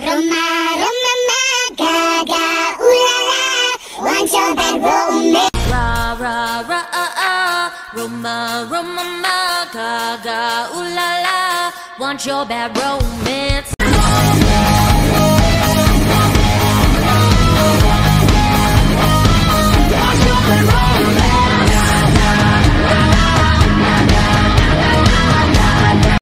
Roma, Roma, ma, gaga, ooh la la, want your bad romance. Ra ra ra Roma, Roma, ma, gaga, ooh la la, want your bad romance.